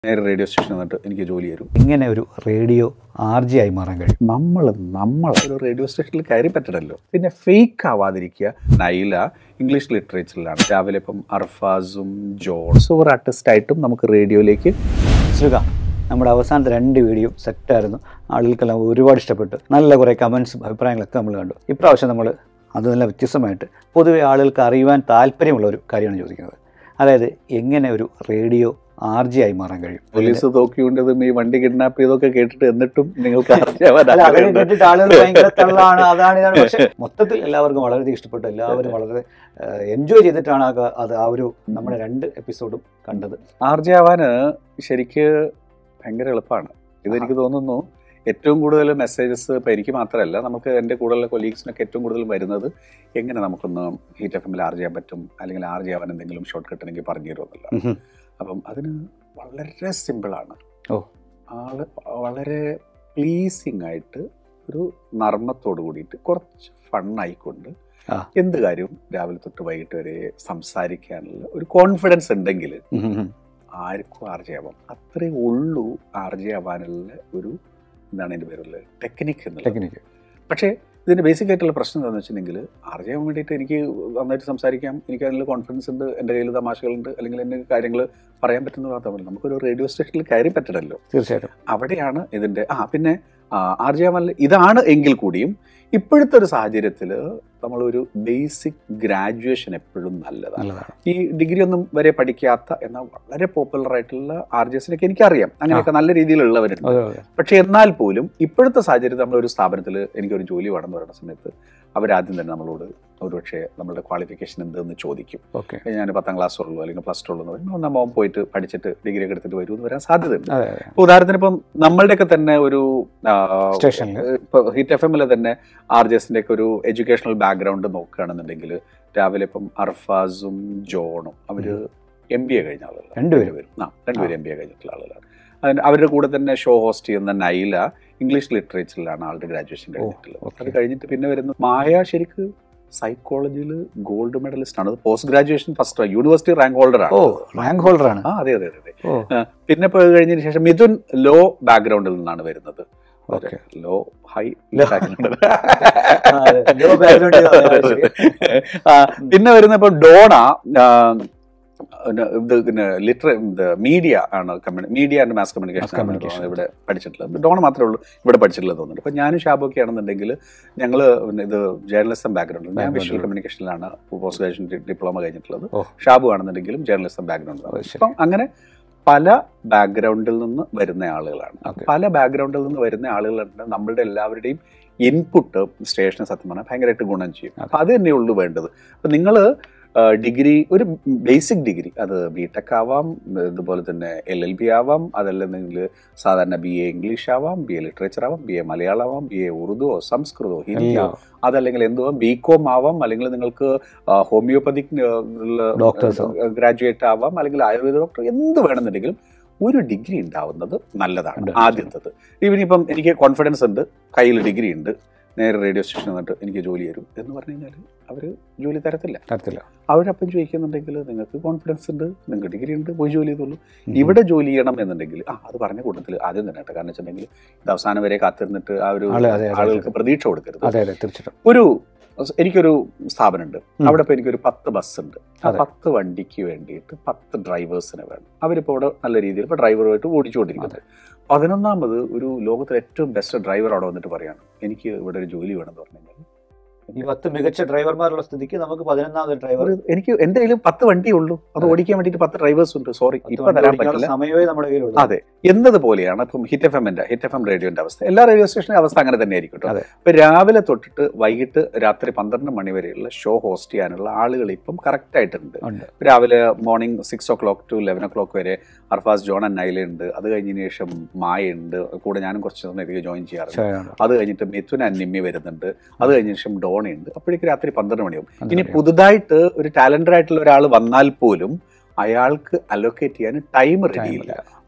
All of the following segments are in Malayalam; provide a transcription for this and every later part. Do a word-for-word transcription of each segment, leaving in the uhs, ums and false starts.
നേരെ റേഡിയോ സ്റ്റേഷൻ വന്നിട്ട് എനിക്ക് ജോലി തരും. ഇങ്ങനെ ഒരു റേഡിയോ ആർ ജി ആയി മാറാൻ കഴിയും. നമ്മൾ നമ്മൾ ഒരു റേഡിയോ സ്റ്റേഷനിൽ കയറി പറ്റണല്ലോ. പിന്നെ ഫേക്ക് ആവാതിരിക്കുക. നൈല ഇംഗ്ലീഷ് ലിറ്ററേച്ചറിലാണ്. രാവിലെ ഇപ്പം അർഫാസും ജോൺസും ഒരു ആർട്ടിസ്റ്റായിട്ടും നമുക്ക് റേഡിയോയിലേക്ക് സുഖ നമ്മുടെ അവസാനത്തെ രണ്ട് വീഡിയോ സെറ്റായിരുന്നു. ആളുകൾക്കെല്ലാം ഒരുപാട് ഇഷ്ടപ്പെട്ടു. നല്ല കുറേ കമൻസും അഭിപ്രായങ്ങളൊക്കെ നമ്മൾ കണ്ടു. ഇപ്രാവശ്യം നമ്മൾ അതെല്ലാം വ്യത്യസ്തമായിട്ട് പൊതുവെ ആളുകൾക്ക് അറിയുവാൻ താല്പര്യമുള്ള ഒരു കാര്യമാണ് ചോദിക്കുന്നത്. അതായത് എങ്ങനെ ഒരു റേഡിയോ ആർ ജി ആയി മാറാൻ കഴിയും. പോലീസ് നോക്കിക്കൊണ്ടതും ഈ വണ്ടി കിഡ്നാപ്പ് ചെയ്തൊക്കെ കേട്ടിട്ട് എന്നിട്ടും നിങ്ങൾക്ക് കേട്ടിട്ട് ആളുകൾ ഭയങ്കര തള്ളാണ്, അതാണ് ഇതാണ്. പക്ഷെ മൊത്തത്തിൽ എല്ലാവർക്കും വളരെയധികം ഇഷ്ടപ്പെട്ടു. എല്ലാവരും വളരെ എൻജോയ് ചെയ്തിട്ടാണ് അത് ആ ഒരു നമ്മുടെ രണ്ട് എപ്പിസോഡും കണ്ടത്. ആർ ജി ആവാന് ശരിക്ക് ഭയങ്കര എളുപ്പമാണ്. ഇതെനിക്ക് തോന്നുന്നു ഏറ്റവും കൂടുതൽ മെസ്സേജസ് ഇപ്പം എനിക്ക് മാത്രമല്ല, നമുക്ക് എൻ്റെ കൂടെയുള്ള കൊലീഗ്സിനൊക്കെ ഏറ്റവും കൂടുതൽ വരുന്നത് എങ്ങനെ നമുക്കൊന്ന് ഹീറ്റ് എഫ് എമ്മിൽ ആർ ചെയ്യാൻ പറ്റും, അല്ലെങ്കിൽ ആർ ചെയ്യാൻ എന്തെങ്കിലും ഷോർട്ട് കട്ട് എനിക്ക് പറഞ്ഞു തരുമെന്നില്ല. അപ്പം അതിന് വളരെ സിമ്പിളാണ്. ഓ ആള് വളരെ പ്ലീസിങ് ആയിട്ട് ഒരു നർമ്മത്തോട് കൂടിയിട്ട് കുറച്ച് ഫണ്ണായിക്കൊണ്ട് എന്ത് കാര്യവും രാവിലെ തൊട്ട് വൈകിട്ട് വരെ സംസാരിക്കാനുള്ള ഒരു കോൺഫിഡൻസ് ഉണ്ടെങ്കിൽ ആർക്കും ആർ ജി ആവാം. അത്രേ ഉള്ളൂ ആർ ജി ആവാനുള്ള ഒരു എന്താണ് എൻ്റെ പേരുള്ള ടെക്നിക്ക് എന്നുള്ള ടെക്നിക്ക്. പക്ഷേ ഇതിൻ്റെ ബേസിക് ആയിട്ടുള്ള പ്രശ്നം എന്താണെന്ന് വെച്ചിട്ടുണ്ടെങ്കിൽ ആർ ജി ആവാൻ വേണ്ടിയിട്ട് എനിക്ക് നന്നായിട്ട് സംസാരിക്കാം, എനിക്ക് അതിനുള്ള കോൺഫിഡൻസ് ഉണ്ട്, എൻ്റെ കയ്യിൽ തമാശകളുണ്ട്, അല്ലെങ്കിൽ എൻ്റെ കാര്യങ്ങൾ പറയാൻ പറ്റുന്ന മാത്രമല്ല നമുക്കൊരു റേഡിയോ സ്റ്റേഷനിൽ കയറി പറ്റണമല്ലോ. തീർച്ചയായിട്ടും അവിടെയാണ് ഇതിൻ്റെ ആ പിന്നെ ആർ ജി ആവാൻ ഇതാണ് എങ്കിൽ കൂടിയും ഇപ്പോഴത്തെ ഒരു സാഹചര്യത്തിൽ നമ്മളൊരു ബേസിക് ഗ്രാജുവേഷൻ എപ്പോഴും നല്ലതാണ്. ഈ ഡിഗ്രി ഒന്നും വരെ പഠിക്കാത്ത എന്നാൽ വളരെ പോപ്പുലർ ആയിട്ടുള്ള ആർ ജി എസിനൊക്കെ എനിക്കറിയാം, അങ്ങനെയൊക്കെ നല്ല രീതിയിലുള്ളവരുണ്ട്. പക്ഷെ എന്നാൽ പോലും ഇപ്പോഴത്തെ സാഹചര്യത്തിൽ നമ്മളൊരു സ്ഥാപനത്തിൽ എനിക്കൊരു ജോലി വേണമെന്ന് പറയുന്ന സമയത്ത് അവരാദ്യം തന്നെ നമ്മളോട് ഒരുപക്ഷെ നമ്മളുടെ ക്വാളിഫിക്കേഷൻ എന്തെന്ന് ചോദിക്കും. ഞാൻ പത്താം ക്ലാസ് ഉള്ളൂ അല്ലെങ്കിൽ പ്ലസ് ടു ഉള്ളൂ എന്ന് പറയുമ്പോൾ നമ്മൾ പോയിട്ട് പഠിച്ചിട്ട് ഡിഗ്രി ഒക്കെ എടുത്തിട്ട് വരും എന്ന് വരാൻ സാധ്യതയുണ്ട്. ഇപ്പോൾ ഉദാഹരണത്തിന് ഇപ്പം നമ്മളുടെയൊക്കെ തന്നെ ഒരു ഇപ്പോൾ ഹിറ്റ് എഫ് എമ്മിലെ തന്നെ ആർ ജി എസിൻ്റെ ഒക്കെ ഒരു എഡ്യൂക്കേഷണൽ ബാക്ക്ഗ്രൗണ്ട് നോക്കുകയാണെന്നുണ്ടെങ്കിൽ രാവിലെ ഇപ്പം അർഫാസും ജോണും അവർ എം ബി എ കഴിഞ്ഞ ആളുകളാണ്. രണ്ടുപേരും വരും ആ രണ്ടുപേരും എം ബി എ കഴിഞ്ഞിട്ടുള്ള ആളുകളാണ്. അതിന് അവരുടെ കൂടെ തന്നെ ഷോ ഹോസ്റ്റ് ചെയ്യുന്ന നൈല ഇംഗ്ലീഷ് ലിറ്ററേച്ചറിലാണ് ആളുടെ ഗ്രാജുവേഷൻ കഴിഞ്ഞിട്ടുള്ളത്. അത് കഴിഞ്ഞിട്ട് പിന്നെ വരുന്ന മായ ശരിക്ക് സൈക്കോളജിയിൽ ഗോൾഡ് മെഡലിസ്റ്റ് ആണ്. Post graduation first university rank holder ആണ്. റാങ്ക് ഹോൾഡർ ആണ് ആ അതെ അതെ അതെ. പിന്നെ ഇപ്പോൾ കഴിഞ്ഞതിന് ശേഷം മിഥുൻ ലോ ബാക്ക്ഗ്രൗണ്ടിൽ നിന്നാണ് വരുന്നത്. ലോ ഹൈ പിന്നെ വരുന്ന ഇപ്പൊ ഡോണ ലിറ്ററ മീഡിയ ആണ്, മീഡിയ ആൻഡ് മാസ് കമ്മ്യൂണിക്കേഷൻ ഇവിടെ പഠിച്ചിട്ടുള്ളത്. ഡോണ മാത്രമേ ഉള്ളൂ ഇവിടെ പഠിച്ചിട്ടുള്ളത് തോന്നുന്നുണ്ട്. ഇപ്പം ഞാനും ഷാബൊക്കെ ആണെന്നുണ്ടെങ്കിൽ ഞങ്ങൾ ഇത് ജേർണലിസം ബാക്ക്ഗ്രൗണ്ട്, ഞാൻ വിഷ്വൽ കമ്മ്യൂണിക്കേഷനിലാണ് പോസ്റ്റ് ഗ്രാജുവേഷൻ ഡിപ്ലോമ കഴിഞ്ഞിട്ടുള്ളത്. ഷാബു ആണെന്നുണ്ടെങ്കിലും ജേർണലിസം ബാക്ക്ഗ്രൗണ്ട്. അപ്പം അങ്ങനെ പല ബാക്ക്ഗ്രൗണ്ടിൽ നിന്ന് വരുന്ന ആളുകളാണ്. പല ബാക്ക്ഗ്രൗണ്ടിൽ നിന്ന് വരുന്ന ആളുകളുണ്ട്. നമ്മളുടെ എല്ലാവരുടെയും ഇൻപുട്ട് സ്റ്റേഷന് സത്യം പറഞ്ഞാൽ ഭയങ്കരമായിട്ട് ഗുണം ചെയ്യും. അപ്പം അത് തന്നെയുള്ളൂ വേണ്ടത്. അപ്പം നിങ്ങൾ ഡിഗ്രി ഒരു ബേസിക് ഡിഗ്രി അത് ബി ടെക് ആവാം, ഇതുപോലെ തന്നെ എൽ എൽ ബി ആവാം, അതല്ലെങ്കിൽ സാധാരണ ബി എ ഇംഗ്ലീഷ് ആവാം, ബി എ ലിറ്ററേച്ചർ ആവാം, ബി എ മലയാളം ആവാം, ബി എ ഉറുദുവോ സംസ്കൃതമോ ഹിന്ദിയോ, അതല്ലെങ്കിൽ എന്തുവാ ബി കോം ആവാം, അല്ലെങ്കിൽ നിങ്ങൾക്ക് ഹോമിയോപ്പതിക് ഗ്രാജുവേറ്റ് ആവാം, അല്ലെങ്കിൽ ആയുർവേദ ഡോക്ടർ എന്ത് വേണമെന്നുണ്ടെങ്കിലും ഒരു ഡിഗ്രി ഉണ്ടാവുന്നത് നല്ലതാണ്. ആദ്യത്തത് ഇവനിപ്പം എനിക്ക് കോൺഫിഡൻസ് ഉണ്ട്, കയ്യിൽ ഡിഗ്രി ഉണ്ട്, നേരെ റേഡിയോ സ്റ്റേഷൻ വന്നിട്ട് എനിക്ക് ജോലി തരും എന്ന് പറഞ്ഞു കഴിഞ്ഞാൽ അവർ ജോലി തരത്തില്ല തരത്തില്ല അവരപ്പം ചോദിക്കുന്നുണ്ടെങ്കിൽ നിങ്ങൾക്ക് കോൺഫിഡൻസ് ഉണ്ട്, നിങ്ങൾക്ക് ഡിഗ്രി ഉണ്ട്, പോയി ജോലി ചെയ്തോളൂ. ഇവിടെ ജോലി ചെയ്യണം എന്നുണ്ടെങ്കിൽ ആ അത് പറഞ്ഞ കൂട്ടത്തിൽ ആദ്യം തന്നെ കേട്ടോ. കാരണം വെച്ചിട്ടുണ്ടെങ്കിൽ ഇത് അവസാനം വരെ കാത്തിരുന്നിട്ട് ആ ഒരു ആളുകൾക്ക് പ്രതീക്ഷ കൊടുക്കരുത്. തീർച്ചയായിട്ടും ഒരു എനിക്കൊരു സ്ഥാപനമുണ്ട്, അവിടെ ഇപ്പോൾ എനിക്കൊരു പത്ത് ബസ് ഉണ്ട്. ആ പത്ത് വണ്ടിക്ക് വേണ്ടിയിട്ട് പത്ത് ഡ്രൈവേഴ്സിനെ വേണം. അവരിപ്പോൾ ഇവിടെ നല്ല രീതിയിൽ ഇപ്പോൾ ഡ്രൈവറുമായിട്ട് ഓടിച്ചുകൊണ്ടിരിക്കുന്നത്. പതിനൊന്നാമത് ഒരു ലോകത്തിലെ ഏറ്റവും ബെസ്റ്റ് ഡ്രൈവർ അവിടെ വന്നിട്ട് പറയാണ് എനിക്ക് ഇവിടെ ഒരു ജോലി വേണമെന്ന് പറഞ്ഞു കഴിഞ്ഞാൽ ഈ പത്ത് മികച്ച ഡ്രൈവർമാരുള്ള സ്ഥിതിക്ക് നമുക്ക് പതിനൊന്നാമത് ഡ്രൈവർ എനിക്ക് എൻ്റെ കയ്യിൽ പത്ത് വണ്ടിയേ ഉള്ളൂ, അത് ഓടിക്കാൻ വേണ്ടിയിട്ട് പത്ത് ഡ്രൈവേഴ്സ് ഉണ്ട്, സോറി ഇപ്പം തരാൻ പറ്റില്ല, സമയമേ നമ്മുടെ കയ്യിലുള്ളൂ. അതെ എന്നതുപോലെയാണ് ഇപ്പം ഹിറ്റ് എഫ് എമ്മിൻ്റെ ഹിറ്റ് എഫ് എം റേഡിയോൻ്റെ അവസ്ഥ. എല്ലാ റേഡിയോ സ്റ്റേഷൻ്റെ അവസ്ഥ അങ്ങനെ തന്നെ ആയിരിക്കും കേട്ടോ. ഇപ്പം രാവിലെ തൊട്ടിട്ട് വൈകിട്ട് രാത്രി പന്ത്രണ്ട് മണി വരെയുള്ള ഷോ ഹോസ്റ്റ് ചെയ്യാനുള്ള ആളുകൾ ഇപ്പം കറക്റ്റ് ആയിട്ടുണ്ട്. രാവിലെ morning six o'clock to eleven o'clock വരെ അർഫാസ് ജോൺ ആൻഡ് നൈല ഉണ്ട്. അത് കഴിഞ്ഞതിന് ശേഷം മായ ഉണ്ട്, കൂടെ ഞാനും കുറച്ച് സമയത്തേക്ക് ജോയിൻ ചെയ്യാറുണ്ട്. അത് കഴിഞ്ഞിട്ട് മിഥുൻ ആൻഡ് നിമ്മി വരുന്നുണ്ട്. അത് കഴിഞ്ഞ ശേഷം ഡോണ ഉണ്ട്. അപ്പോഴേക്ക് രാത്രി പന്ത്രണ്ട് മണിയാവും. ഇനി പുതുതായിട്ട് ഒരു ടാലന്റഡ് ആയിട്ടുള്ള ഒരാൾ വന്നാൽ പോലും അയാൾക്ക് അലോക്കേറ്റ് ചെയ്യാൻ ടൈം റെഡിയില്ല.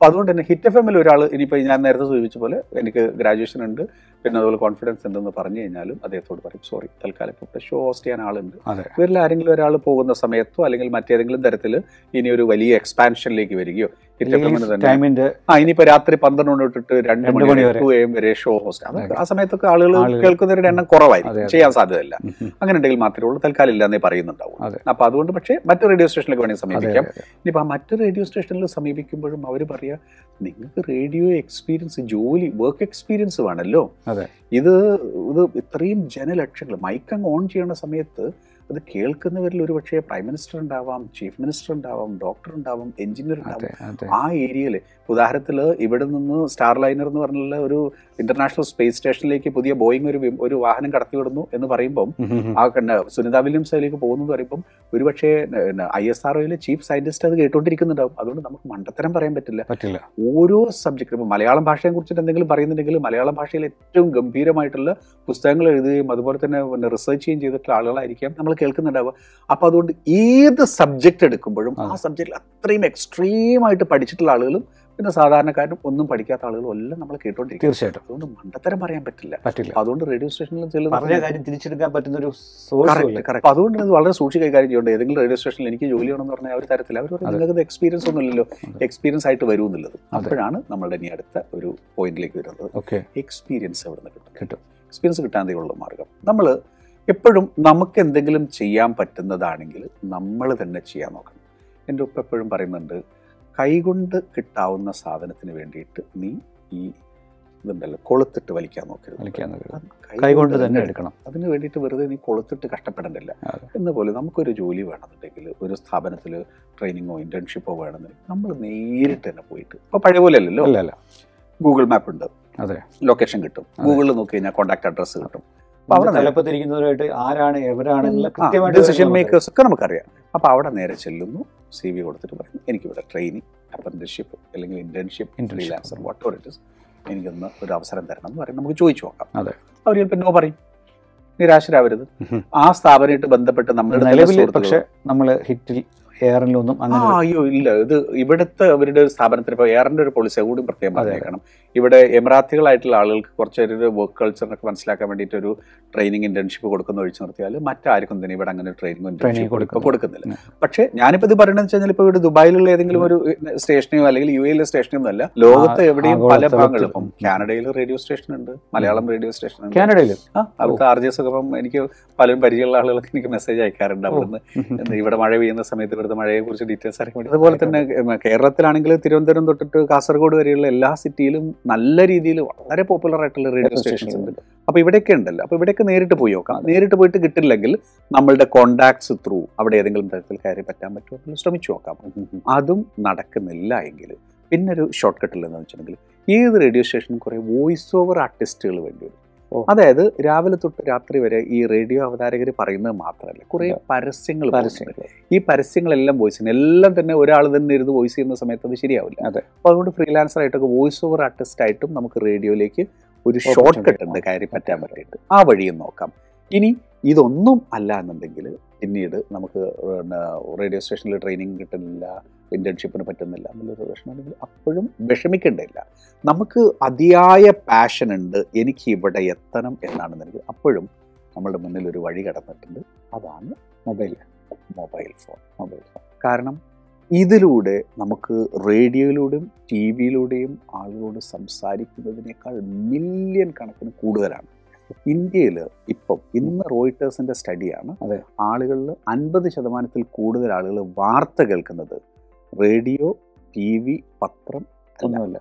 അപ്പോൾ അതുകൊണ്ട് തന്നെ ഹിറ്റ് എഫ് എമ്മിൽ ഒരാൾ ഇനിയിപ്പോൾ ഞാൻ നേരത്തെ സൂചിപ്പിച്ച പോലെ എനിക്ക് ഗ്രാജുവേഷൻ ഉണ്ട്, പിന്നെ അതുപോലെ കോൺഫിഡൻസ് ഉണ്ടെന്ന് പറഞ്ഞു കഴിഞ്ഞാലും അദ്ദേഹത്തോട് പറയും സോറി, തൽക്കാലം ഇപ്പോൾ ഷോ ഹോസ്റ്റ് ചെയ്യാൻ ആളുണ്ട്. ഇവരിൽ ആരെങ്കിലും ഒരാൾ പോകുന്ന സമയത്തോ അല്ലെങ്കിൽ മറ്റേതെങ്കിലും തരത്തിൽ ഇനി ഒരു വലിയ എക്സ്പാൻഷനിലേക്ക് വരികയോ ഹിറ്റ് എഫ് എമ്മിന് തന്നെ ആ ഇനിയിപ്പോൾ രാത്രി പന്ത്രണ്ട് തൊട്ടിട്ട് രണ്ട് മണി ടു എം വരെ ഷോ ഹോസ്റ്റ്, അത് ആ സമയത്തൊക്കെ ആളുകൾ കേൾക്കുന്നവരുടെ എണ്ണം കുറവായിരിക്കും, ചെയ്യാൻ സാധ്യതയില്ല. അങ്ങനെ ഉണ്ടെങ്കിൽ മാത്രമേ ഉള്ളൂ, തൽക്കാലം ഇല്ലാന്നേ പറയുന്നുണ്ടാവും. അപ്പോൾ അതുകൊണ്ട് പക്ഷേ മറ്റു റേഡിയോ സ്റ്റേഷനിലേക്ക് വേണമെങ്കിൽ സമീപിക്കാം. ഇനിയിപ്പോൾ ആ മറ്റു റേഡിയോ സ്റ്റേഷനിൽ സമീപിക്കുമ്പോഴും അവർ പറയുക നിങ്ങൾക്ക് റേഡിയോ എക്സ്പീരിയൻസ്, ജോലി, വർക്ക് എക്സ്പീരിയൻസ് വേണമല്ലോ. ഇത് ഇത് ഇത്രയും ജനലക്ഷങ്ങൾ മൈക്കങ്ങ് ഓൺ ചെയ്യുന്ന സമയത്ത് അത് കേൾക്കുന്നവരിൽ ഒരു പക്ഷേ പ്രൈം മിനിസ്റ്റർ ഉണ്ടാവാം, ചീഫ് മിനിസ്റ്റർ ഉണ്ടാവാം, ഡോക്ടർ ഉണ്ടാവാം, എഞ്ചിനീയർ ഉണ്ടാവാം. ആ ഏരിയയിൽ ഉദാഹരണത്തിൽ ഇവിടെ നിന്ന് സ്റ്റാർ ലൈനർ എന്ന് പറഞ്ഞുള്ള ഒരു ഇന്റർനാഷണൽ സ്പേസ് സ്റ്റേഷനിലേക്ക് പുതിയ ബോയിങ് ഒരു ഒരു വാഹനം കടത്തിവിടുന്നു എന്ന് പറയുമ്പം ആ സുനിത വില്യംസ് അതിലേക്ക് പോകുന്നു എന്ന് പറയുമ്പം ഒരുപക്ഷെ ഐ എസ് ആർ ഒയിലെ ചീഫ് സയന്റിസ്റ്റ് അത് കേട്ടോണ്ടിരിക്കുന്നുണ്ടാവും. അതുകൊണ്ട് നമുക്ക് മണ്ടത്തരം പറയാൻ പറ്റില്ല. പറ്റില്ല ഓരോ സബ്ജക്റ്റും ഇപ്പം മലയാളം ഭാഷയെ കുറിച്ചിട്ട് എന്തെങ്കിലും പറയുന്നുണ്ടെങ്കിൽ മലയാളം ഭാഷയിൽ ഏറ്റവും ഗംഭീരമായിട്ടുള്ള പുസ്തകങ്ങൾ എഴുതുകയും അതുപോലെ തന്നെ പിന്നെ റിസർച്ച് ചെയ്യുകയും ചെയ്തിട്ടുള്ള ആളുകളായിരിക്കാം നമ്മൾ കേൾക്കുന്നുണ്ടാവുക. അപ്പോൾ അതുകൊണ്ട് ഏത് സബ്ജക്റ്റ് എടുക്കുമ്പോഴും ആ സബ്ജക്റ്റിൽ അത്രയും എക്സ്ട്രീമായിട്ട് പഠിച്ചിട്ടുള്ള ആളുകളും പിന്നെ സാധാരണക്കാരും ഒന്നും പഠിക്കാത്ത ആളുകളും എല്ലാം നമ്മൾ കേട്ടോണ്ടിരിക്കും. തീർച്ചയായിട്ടും അതുകൊണ്ട് മണ്ടത്തരം പറയാൻ പറ്റില്ല. പറ്റില്ല അതുകൊണ്ട് റേഡിയോ സ്റ്റേഷനിൽ തിരിച്ചെടുക്കാൻ പറ്റുന്ന ഒരു കറക്റ്റ്. അതുകൊണ്ട് ഇത് വളരെ സൂക്ഷിച്ച് കൈകാര്യം ചെയ്യേണ്ടത്. ഏതെങ്കിലും റേഡിയോ സ്റ്റേഷനിൽ എനിക്ക് ജോലി ചെയ്യണമെന്ന് പറഞ്ഞാൽ അവർ തരത്തില്ല. അവർ പറയും നിങ്ങൾക്ക് എക്സ്പീരിയൻസ് ഒന്നും ഇല്ലല്ലോ, എക്സ്പീരിയൻസ് ആയിട്ട് വരൂ എന്നുള്ളത്. അപ്പോഴാണ് നമ്മളുടെ ഇനി അടുത്ത ഒരു പോയിന്റിലേക്ക് വരുന്നത്. എക്സ്പീരിയൻസ് എവിടെ നിന്ന് കിട്ടും കിട്ടും എക്സ്പീരിയൻസ് കിട്ടാനുള്ള മാർഗം നമ്മൾ എപ്പോഴും നമുക്ക് എന്തെങ്കിലും ചെയ്യാൻ പറ്റുന്നതാണെങ്കിൽ നമ്മൾ തന്നെ ചെയ്യാൻ നോക്കണം. എൻ്റെ ഉപ്പ എപ്പോഴും പറയുന്നുണ്ട്, കൈകൊണ്ട് കിട്ടാവുന്ന സാധനത്തിന് വേണ്ടിയിട്ട് നീ ഈ ഇതുണ്ടല്ലോ കൊളുത്തിട്ട് വലിക്കാൻ നോക്കരുത്, കൈകൊണ്ട് തന്നെ എടുക്കണം. അതിന് വേണ്ടിയിട്ട് വെറുതെ നീ കൊളുത്തിട്ട് കഷ്ടപ്പെടേണ്ടില്ല. എന്നപോലെ നമുക്കൊരു ജോലി വേണമെന്നുണ്ടെങ്കിൽ, ഒരു സ്ഥാപനത്തിൽ ട്രെയിനിങ്ങോ ഇന്റേൺഷിപ്പോ വേണമെന്നുണ്ടെങ്കിൽ നമ്മൾ നേരിട്ട് തന്നെ പോയിട്ട്, ഇപ്പോൾ പഴയ പോലെ അല്ലല്ലോ, അല്ല ഗൂഗിൾ മാപ്പ് ഉണ്ട്, അതെ ലൊക്കേഷൻ കിട്ടും, ഗൂഗിളിൽ നോക്കി കഴിഞ്ഞാൽ കോൺടാക്ട് അഡ്രസ്സ് കിട്ടും. അപ്പോൾ അവിടെ തലപ്പത്തിരിക്കുന്നവരായിട്ട് ആരാണ് എവരാണെന്നുള്ള ഡിസിഷൻ മേക്കേഴ്സ് ഒക്കെ നമുക്കറിയാം. അപ്പോൾ അവിടെ നേരെ ചെല്ലുന്നു, സി വി കൊടുത്തിട്ട് പറയും എനിക്കിവിടെ ട്രെയിനിങ്, അപ്രന്റീസ്ഷിപ്പ് അല്ലെങ്കിൽ internship, freelancer whatever it is, എനിക്കൊന്ന് ഒരു അവസരം തരണം എന്ന് പറയും. നമുക്ക് ചോദിച്ചു നോക്കാം. അതെ അവർ ചിലപ്പോൾ നോ പറയും. നിരാശരാവരുത്. ആ സ്ഥാപനമായിട്ട് ബന്ധപ്പെട്ട് നമ്മുടെ പക്ഷേ നമ്മൾ ഹിറ്റിൽ എയറിലൊന്നും അയ്യോ ഇല്ല, ഇത് ഇവിടുത്തെ അവരുടെ സ്ഥാപനത്തിന് ഇപ്പോൾ എയറിൻ്റെ ഒരു പോളിസി കൂടി പ്രത്യേകം പറഞ്ഞേക്കണം. ഇവിടെ എമിറാത്തികളായിട്ടുള്ള ആളുകൾക്ക് കുറച്ചൊരു വർക്ക് കൾച്ചറിനൊക്കെ മനസ്സിലാക്കാൻ വേണ്ടിയിട്ട് ഒരു ട്രെയിനിങ് ഇന്റേൺഷിപ്പ് കൊടുക്കുന്ന ഒഴിച്ചു നിർത്തിയാൽ മറ്റാർക്കും തന്നെ ഇവിടെ അങ്ങനെ ട്രെയിനിങ് ഇന്റേൺഷിപ്പ് കൊടുക്കുന്നില്ല. പക്ഷേ ഞാനിപ്പോൾ ഇത് പറയുന്നത് വെച്ച് കഴിഞ്ഞാൽ ഇപ്പോൾ ഇവിടെ ദുബായിലുള്ള ഏതെങ്കിലും ഒരു സ്റ്റേഷനെയോ അല്ലെങ്കിൽ യു എയിലെ സ്റ്റേഷനോ ഒന്നുമല്ല, ലോകത്ത് എവിടെയും പല ഭാഗങ്ങളും. ഇപ്പം കാനഡയിൽ റേഡിയോ സ്റ്റേഷൻ ഉണ്ട്, മലയാളം റേഡിയോ സ്റ്റേഷൻ ഉണ്ട് കാനഡയിൽ. ആ അവിടുത്തെ ആർ ജി എസ് ഒക്കെ ഇപ്പം എനിക്ക് പലരും പരിചയമുള്ള ആളുകളൊക്കെ എനിക്ക് മെസ്സേജ് അയക്കാറുണ്ട് അവിടുന്ന്, ഇവിടെ മഴ പെയ്യുന്ന സമയത്ത് ഇവിടുത്തെ മഴയെ കുറിച്ച് ഡീറ്റെയിൽസ് അറിയാൻ വേണ്ടി. അതുപോലെ തന്നെ കേരളത്തിലാണെങ്കിൽ തിരുവനന്തപുരം തൊട്ടിട്ട് കാസർഗോഡ് വരെയുള്ള എല്ലാ സിറ്റിയിലും നല്ല രീതിയിൽ വളരെ പോപ്പുലർ ആയിട്ടുള്ള റേഡിയോ സ്റ്റേഷൻസ് ഉണ്ട്. അപ്പോൾ ഇവിടെയൊക്കെ ഉണ്ടല്ലോ. അപ്പോൾ ഇവിടെയൊക്കെ നേരിട്ട് പോയി നോക്കാം. നേരിട്ട് പോയിട്ട് കിട്ടില്ലെങ്കിൽ നമ്മളുടെ കോണ്ടാക്ട്സ് ത്രൂ അവിടെ ഏതെങ്കിലും തരത്തിൽ കയറി പറ്റാൻ പറ്റുമോ ശ്രമിച്ചു നോക്കാം. അതും നടക്കുന്നില്ല എങ്കിൽ പിന്നെ ഒരു ഷോർട്ട് കട്ടില്ലെന്ന് വെച്ചിട്ടുണ്ടെങ്കിൽ ഏത് റേഡിയോ സ്റ്റേഷനും കുറേ വോയിസ് ഓവർ ആർട്ടിസ്റ്റുകൾ വേണ്ടി വരും. അതായത് രാവിലെ തൊട്ട് രാത്രി വരെ ഈ റേഡിയോ അവതാരകർ പറയുന്നത് മാത്രമല്ല, കുറേ പരസ്യങ്ങൾ പരസ്യങ്ങൾ ഈ പരസ്യങ്ങളെല്ലാം വോയിസ് എല്ലാം തന്നെ ഒരാൾ തന്നെ ഇരുന്ന് വോയിസ് ചെയ്യുന്ന സമയത്ത് അത് ശരിയാവില്ല. അപ്പോൾ അതുകൊണ്ട് ഫ്രീലാൻസർ ആയിട്ടൊക്കെ വോയിസ് ഓവർ ആർട്ടിസ്റ്റ് ആയിട്ടും നമുക്ക് റേഡിയോയിലേക്ക് ഒരു ഷോർട്ട് കട്ട് ഉണ്ട് കയറി പറ്റാൻ പറ്റിയിട്ട് ആ വഴിയും നോക്കാം. ഇനി ഇതൊന്നും അല്ല എന്നുണ്ടെങ്കിൽ പിന്നീട് നമുക്ക് റേഡിയോ സ്റ്റേഷനിൽ ട്രെയിനിങ് കിട്ടുന്നില്ല, ഇന്റേൺഷിപ്പിന് പറ്റുന്നില്ല എന്നുള്ളൊരു വിഷമമുണ്ടെങ്കിൽ അപ്പോഴും വിഷമിക്കേണ്ടില്ല. നമുക്ക് അതിയായ പാഷൻ ഉണ്ട്, എനിക്ക് ഇവിടെ എത്തണം എന്നാണെന്നുണ്ടെങ്കിൽ അപ്പോഴും നമ്മളുടെ മുന്നിൽ ഒരു വഴി കടന്നിട്ടുണ്ട്. അതാണ് mobile mobile phone mobile phone കാരണം ഇതിലൂടെ നമുക്ക് റേഡിയോയിലൂടെയും ടി വിയിലൂടെയും ആളുകളോട് സംസാരിക്കുന്നതിനേക്കാൾ മില്യൺ കണക്കിന് കൂടുതലാണ്. ഇന്ത്യയിൽ ഇപ്പം ഇന്ന് റോയിട്ടേഴ്സിൻ്റെ സ്റ്റഡിയാണ്, അതെ ആളുകളിൽ അൻപത് ശതമാനത്തിൽ കൂടുതൽ ആളുകൾ വാർത്ത കേൾക്കുന്നത് റേഡിയോ, ടി വി, പത്രം ഒന്നുമല്ല,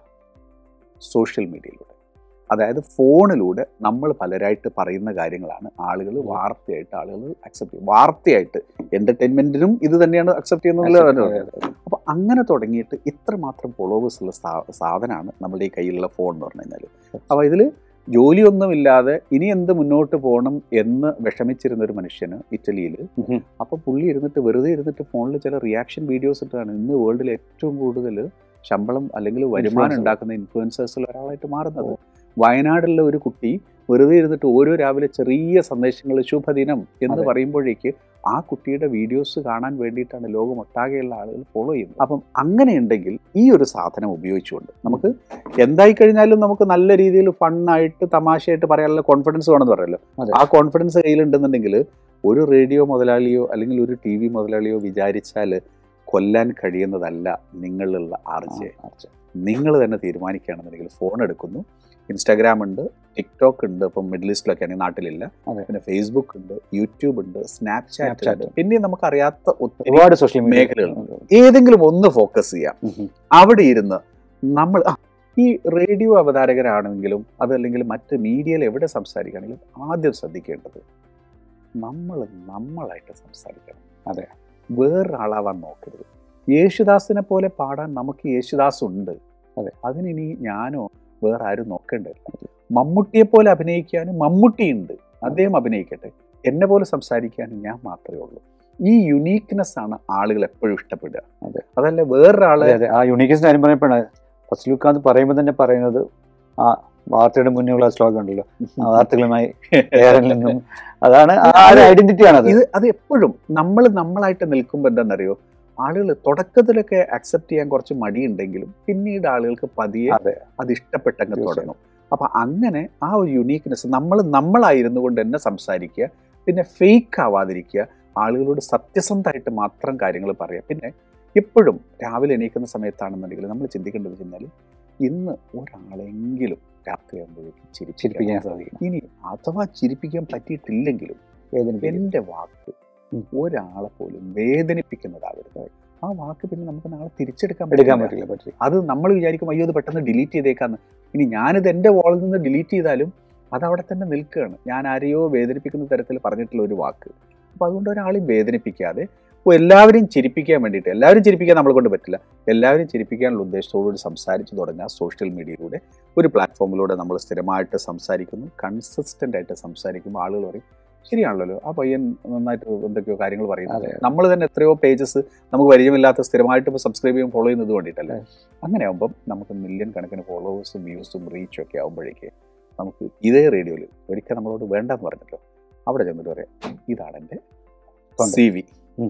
സോഷ്യൽ മീഡിയയിലൂടെ. അതായത് ഫോണിലൂടെ നമ്മൾ പലരായിട്ട് പറയുന്ന കാര്യങ്ങളാണ് ആളുകൾ വാർത്തയായിട്ട് ആളുകൾ അക്സെപ്റ്റ് ചെയ്യും. വാർത്തയായിട്ട് എൻ്റർടൈൻമെൻറ്റിനും ഇത് തന്നെയാണ് അക്സെപ്റ്റ് ചെയ്യുന്നത്. അപ്പോൾ അങ്ങനെ തുടങ്ങിയിട്ട് ഇത്രമാത്രം ഫോളോവേഴ്സ് ഉള്ള സാധനമാണ് നമ്മുടെ ഈ കയ്യിലുള്ള ഫോൺ എന്ന് പറഞ്ഞു കഴിഞ്ഞാൽ. അപ്പോൾ ഇതിൽ ജോലിയൊന്നുമില്ലാതെ ഇനി എന്ത് മുന്നോട്ട് പോകണം എന്ന് വിഷമിച്ചിരുന്ന ഒരു മനുഷ്യന് ഇറ്റലിയിൽ, അപ്പോൾ പുള്ളി ഇരുന്നിട്ട് വെറുതെ ഇരുന്നിട്ട് ഫോണിൽ ചില റിയാക്ഷൻ വീഡിയോസ് ഇട്ടാണ് ഇന്ന് വേൾഡിൽ ഏറ്റവും കൂടുതൽ ശമ്പളം അല്ലെങ്കിൽ വരുമാനം ഉണ്ടാക്കുന്ന ഇൻഫ്ലുവൻസേഴ്സിൽ ഒരാളായിട്ട് മാറുന്നത്. വയനാടുള്ള ഒരു കുട്ടി വെറുതെ ഇരുന്നിട്ട് ഓരോ രാവിലെ ചെറിയ സന്ദേശങ്ങൾ ശുഭദിനം എന്ന് പറയുമ്പോഴേക്ക് ആ കുട്ടിയുടെ വീഡിയോസ് കാണാൻ വേണ്ടിയിട്ടാണ് ലോകമൊട്ടാകെയുള്ള ആളുകൾ ഫോളോ ചെയ്യുന്നത്. അപ്പം അങ്ങനെയുണ്ടെങ്കിൽ ഈ ഒരു സാധനം ഉപയോഗിച്ചുകൊണ്ട് നമുക്ക് എന്തായി കഴിഞ്ഞാലും നമുക്ക് നല്ല രീതിയിൽ ഫണ്ണായിട്ട് തമാശയായിട്ട് പറയാനുള്ള കോൺഫിഡൻസ് വേണമെന്ന് പറയല്ലോ. ആ കോൺഫിഡൻസ് കയ്യിലുണ്ടെന്നുണ്ടെങ്കിൽ ഒരു റേഡിയോ മുതലാളിയോ അല്ലെങ്കിൽ ഒരു ടി വി മുതലാളിയോ വിചാരിച്ചാൽ കൊല്ലാൻ കഴിയുന്നതല്ല നിങ്ങളുള്ള ആർജെ. നിങ്ങൾ തന്നെ തീരുമാനിക്കുകയാണെന്നുണ്ടെങ്കിൽ ഫോൺ എടുക്കുന്നു, ഇൻസ്റ്റാഗ്രാം ഉണ്ട്, ടിക്ടോക്ക് ഉണ്ട്, ഇപ്പം മിഡിൽ ഈസ്റ്റിലൊക്കെ ആണെങ്കിൽ നാട്ടിലില്ല, പിന്നെ ഫേസ്ബുക്ക് ഉണ്ട്, യൂട്യൂബ് ഉണ്ട്, സ്നാപ്ചാറ്റ് ഉണ്ട്, പിന്നെ നമുക്കറിയാത്ത ഒരുപാട് സോഷ്യൽ മേഖലകളുണ്ട്. ഏതെങ്കിലും ഒന്ന് ഫോക്കസ് ചെയ്യാം. അവിടെ ഇരുന്ന് നമ്മൾ ഈ റേഡിയോ അവതാരകരാണെങ്കിലും അതല്ലെങ്കിൽ മറ്റ് മീഡിയയിൽ എവിടെ സംസാരിക്കുകയാണെങ്കിലും ആദ്യം ശ്രദ്ധിക്കേണ്ടത് നമ്മൾ നമ്മളായിട്ട് സംസാരിക്കണം. അതെ, വേറൊരാളാവാൻ നോക്കരുത്. യേശുദാസിനെ പോലെ പാടാൻ നമുക്ക് യേശുദാസ് ഉണ്ട്. അതെ, അതിനി ഞാനോ വേറെ ആരും നോക്കേണ്ടത്. മമ്മൂട്ടിയെ പോലെ അഭിനയിക്കാനും മമ്മൂട്ടിയുണ്ട്, അദ്ദേഹം അഭിനയിക്കട്ടെ. എന്നെ പോലെ സംസാരിക്കാനും ഞാൻ മാത്രമേ ഉള്ളൂ. ഈ യുണീക്നെസ് ആണ് ആളുകൾ എപ്പോഴും ഇഷ്ടപ്പെടുക. അതെ, അതല്ല വേറൊരാളെ. അതെ, ആ യുണീക്നെസ് കാര്യം പറയുമ്പോഴാണ് ഫസ്റ്റ് ലുക്ക് എന്ന് പറയുമ്പോൾ തന്നെ പറയുന്നത് ആ വാർത്തയുടെ മുന്നേയുള്ള സ്ലോഗൻ ഉണ്ടല്ലോ, വാർത്തകളുമായി നിന്നും, അതാണ് ഐഡന്റിറ്റി ആണ്. ഇത് അത് എപ്പോഴും നമ്മൾ നമ്മളായിട്ട് നിൽക്കുമ്പോൾ എന്താണെന്നറിയോ, ആളുകൾ തുടക്കത്തിലൊക്കെ അക്സെപ്റ്റ് ചെയ്യാൻ കുറച്ച് മടിയുണ്ടെങ്കിലും പിന്നീട് ആളുകൾക്ക് പതിയെ അത് ഇഷ്ടപ്പെട്ടങ്ങ് തുടങ്ങും. അപ്പം അങ്ങനെ ആ ഒരു യുണീക്നെസ് നമ്മൾ നമ്മളായിരുന്നു കൊണ്ട് തന്നെ സംസാരിക്കുക, പിന്നെ ഫേക്ക് ആവാതിരിക്കുക, ആളുകളോട് സത്യസന്ധമായിട്ട് മാത്രം കാര്യങ്ങൾ പറയുക. പിന്നെ എപ്പോഴും രാവിലെ എണീക്കുന്ന സമയത്താണെന്നുണ്ടെങ്കിൽ നമ്മൾ ചിന്തിക്കേണ്ടത് വെച്ചാൽ ഇന്ന് ഒരാളെങ്കിലും രാത്രിയാകുമ്പോഴേക്കും ചിരിപ്പിക്കാൻ സാധിക്കും. ഇനി അഥവാ ചിരിപ്പിക്കാൻ പറ്റിയിട്ടില്ലെങ്കിലും എൻ്റെ വാക്ക് ഒരാളെ പോലും വേദനിപ്പിക്കുന്നതാവരുത്. ആ വാക്ക് പിന്നെ നമുക്ക് നാളെ തിരിച്ചെടുക്കാൻ എടുക്കാൻ പറ്റില്ല പറ്റില്ല അത് നമ്മൾ വിചാരിക്കും അയ്യോ അത് പെട്ടെന്ന് ഡിലീറ്റ് ചെയ്തേക്കാന്ന്. ഇനി ഞാനിത് എൻ്റെ വോളിൽ നിന്ന് ഡിലീറ്റ് ചെയ്താലും അതവിടെ തന്നെ നിൽക്കുകയാണ്. ഞാൻ ആരെയോ വേദനിപ്പിക്കുന്ന തരത്തിൽ പറഞ്ഞിട്ടുള്ള ഒരു വാക്ക്. അപ്പോൾ അതുകൊണ്ട് ഒരാളെയും വേദനിപ്പിക്കാതെ എല്ലാവരെയും ചിരിപ്പിക്കാൻ വേണ്ടിയിട്ട്, എല്ലാവരും ചിരിപ്പിക്കാൻ നമ്മളെ കൊണ്ട് പറ്റില്ല, എല്ലാവരും ചിരിപ്പിക്കാനുള്ള ഉദ്ദേശത്തോടുകൂടി സംസാരിച്ച് തുടങ്ങുക. സോഷ്യൽ മീഡിയയിലൂടെ ഒരു പ്ലാറ്റ്ഫോമിലൂടെ നമ്മൾ സ്ഥിരമായിട്ട് സംസാരിക്കുന്നു, കൺസിസ്റ്റൻ്റ് ആയിട്ട് സംസാരിക്കുമ്പോൾ ആളുകൾ പറയും ശരിയാണല്ലോ ആ പയ്യൻ നന്നായിട്ട് എന്തൊക്കെയോ കാര്യങ്ങൾ പറയുന്നത്. നമ്മൾ തന്നെ എത്രയോ പേജസ് നമുക്ക് പരിചയമില്ലാത്ത സ്ഥിരമായിട്ട് ഇപ്പോൾ സബ്സ്ക്രൈബ് ചെയ്യും ഫോളോ ചെയ്യുന്നത് വേണ്ടിയിട്ടല്ലേ. അങ്ങനെ ആകുമ്പം നമുക്ക് മില്യൺ കണക്കിന് ഫോളോവേഴ്സും വ്യൂസും റീച്ചും ഒക്കെ ആകുമ്പോഴേക്ക് നമുക്ക് ഇതേ റേഡിയോയിൽ ഒരിക്കൽ നമ്മളോട് വേണ്ടെന്ന് പറഞ്ഞല്ലോ, അവിടെ ചെന്നിട്ട് പറയാം ഇതാണ് എൻ്റെ സി വി,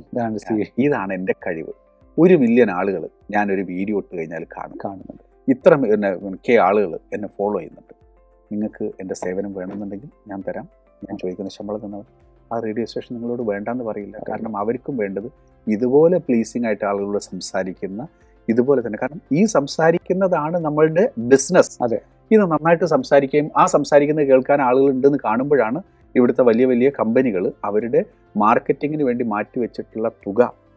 ഇതാണ് എൻ്റെ കഴിവ്. ഒരു മില്യൺ ആളുകൾ ഞാനൊരു വീഡിയോ ഇട്ട് കഴിഞ്ഞാൽ കാണും കാണുന്നുണ്ട് ഇത്ര എന്നെ കെ ആളുകൾ എന്നെ ഫോളോ ചെയ്യുന്നുണ്ട്. നിങ്ങൾക്ക് എൻ്റെ സേവനം വേണമെന്നുണ്ടെങ്കിൽ ഞാൻ തരാം, ഞാൻ ചോദിക്കുന്ന ശമ്പളം തന്നവർ. ആ റേഡിയോ സ്റ്റേഷൻ നിങ്ങളോട് വേണ്ടാന്ന് പറയില്ല. കാരണം അവർക്കും വേണ്ടത് ഇതുപോലെ പ്ലീസിങ് ആയിട്ട് ആളുകളോട് സംസാരിക്കുന്ന, ഇതുപോലെ തന്നെ. കാരണം ഈ സംസാരിക്കുന്നതാണ് നമ്മളുടെ ബിസിനസ്. അതെ, ഇത് നന്നായിട്ട് സംസാരിക്കുകയും ആ സംസാരിക്കുന്നത് കേൾക്കാൻ ആളുകളുണ്ടെന്ന് കാണുമ്പോഴാണ് ഇവിടുത്തെ വലിയ വലിയ കമ്പനികൾ അവരുടെ മാർക്കറ്റിങ്ങിന് വേണ്ടി മാറ്റിവെച്ചിട്ടുള്ള തുക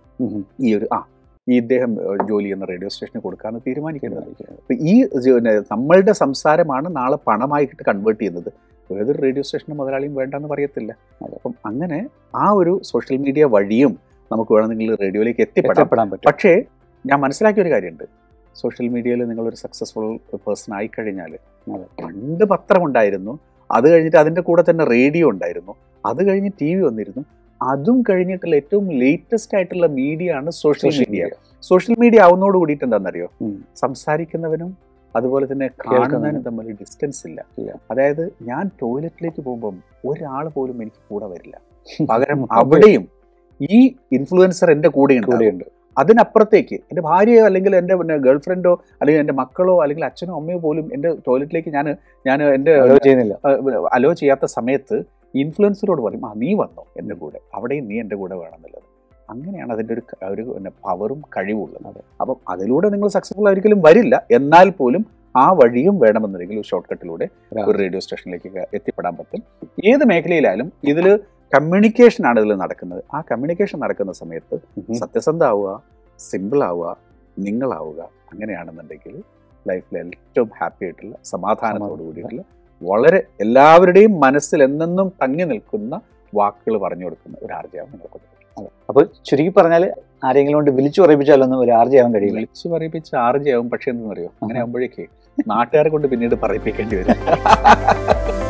ഈ ഒരു ആ ഈ ഇദ്ദേഹം ജോലി ചെയ്യുന്ന റേഡിയോ സ്റ്റേഷന് കൊടുക്കാമെന്ന് തീരുമാനിക്കുന്നത്. അപ്പം ഈ നമ്മളുടെ സംസാരമാണ് നാളെ പണമായിട്ട് കൺവേർട്ട് ചെയ്യുന്നത്. ഏതൊരു റേഡിയോ സ്റ്റേഷൻ്റെ മുതലാളിയും വേണ്ടെന്ന് പറയത്തില്ല. അപ്പം അങ്ങനെ ആ ഒരു സോഷ്യൽ മീഡിയ വഴിയും നമുക്ക് വേണമെങ്കിൽ റേഡിയോയിലേക്ക് എത്തിപ്പെടാൻ പറ്റും. പക്ഷേ ഞാൻ മനസ്സിലാക്കിയ ഒരു കാര്യമുണ്ട്, സോഷ്യൽ മീഡിയയിൽ നിങ്ങളൊരു സക്സസ്ഫുൾ പേഴ്സൺ ആയിക്കഴിഞ്ഞാൽ പണ്ട് പത്രമുണ്ടായിരുന്നു, അത് കഴിഞ്ഞിട്ട് അതിൻ്റെ കൂടെ തന്നെ റേഡിയോ ഉണ്ടായിരുന്നു, അത് കഴിഞ്ഞ് ടി വി വന്നിരുന്നു, അതും കഴിഞ്ഞിട്ടുള്ള ഏറ്റവും ലേറ്റസ്റ്റ് ആയിട്ടുള്ള മീഡിയ ആണ് സോഷ്യൽ മീഡിയ. സോഷ്യൽ മീഡിയ ആവുന്നതോട് കൂടിയിട്ട് എന്താണെന്നറിയോ, സംസാരിക്കുന്നവനും അതുപോലെ തന്നെ കാണുന്നതിനും തമ്മിൽ ഡിസ്റ്റൻസ് ഇല്ല. അതായത് ഞാൻ ടോയ്ലറ്റിലേക്ക് പോകുമ്പം ഒരാൾ പോലും എനിക്ക് കൂടെ വരില്ല, പകരം അവിടെയും ഈ ഇൻഫ്ലുവൻസർ എൻ്റെ കൂടെയുണ്ട്. അതിനപ്പുറത്തേക്ക് എൻ്റെ ഭാര്യയോ അല്ലെങ്കിൽ എൻ്റെ പിന്നെ ഗേൾ ഫ്രണ്ടോ അല്ലെങ്കിൽ എൻ്റെ മക്കളോ അല്ലെങ്കിൽ അച്ഛനോ അമ്മയോ പോലും എൻ്റെ ടോയ്ലറ്റിലേക്ക് ഞാൻ ഞാൻ എൻ്റെ അലോ ചെയ്യാത്ത സമയത്ത് ഇൻഫ്ലുവൻസറോട് പറയും ആ നീ വന്നോ എൻ്റെ കൂടെ, അവിടെയും നീ എൻ്റെ കൂടെ വേണമെന്നുള്ളത്. അങ്ങനെയാണ് അതിൻ്റെ ഒരു ഒരു പിന്നെ പവറും കഴിവുള്ളത്. അപ്പം അതിലൂടെ നിങ്ങൾ സക്സസ്ഫുൾ ഒരിക്കലും വരില്ല, എന്നാൽ പോലും ആ വഴിയും വേണമെന്നുണ്ടെങ്കിൽ ഒരു ഷോർട്ട് കട്ടിലൂടെ ഒരു റേഡിയോ സ്റ്റേഷനിലേക്ക് എത്തിപ്പെടാൻ പറ്റും. ഏത് മേഖലയിലായാലും ഇതിൽ കമ്മ്യൂണിക്കേഷൻ ആണ് ഇതിൽ നടക്കുന്നത്. ആ കമ്മ്യൂണിക്കേഷൻ നടക്കുന്ന സമയത്ത് സത്യസന്ധ ആവുക, സിമ്പിൾ ആവുക, നിങ്ങളാവുക. അങ്ങനെയാണെന്നുണ്ടെങ്കിൽ ലൈഫിൽ ഏറ്റവും ഹാപ്പി ആയിട്ടുള്ള സമാധാനത്തോടു കൂടിയിട്ടുള്ള വളരെ എല്ലാവരുടെയും മനസ്സിൽ എന്നെന്നും തങ്ങി നിൽക്കുന്ന വാക്കുകൾ പറഞ്ഞു കൊടുക്കുന്ന ഒരു ആർജയാവും നിങ്ങൾക്ക് പറ്റും. അപ്പോൾ ചുരുക്കി പറഞ്ഞാൽ ആരെങ്കിലും കൊണ്ട് വിളിച്ചു പറയിപ്പിച്ചാലൊന്നും ഒരു ആർജയാവാൻ കഴിയില്ല. വിളിച്ചു പറയിപ്പിച്ച് ആർജയാവും, പക്ഷെ എന്തെന്നറിയോ, അങ്ങനെ ആകുമ്പോഴേക്ക് നാട്ടുകാരെ കൊണ്ട് പിന്നീട് പറയിപ്പിക്കേണ്ടി വരും.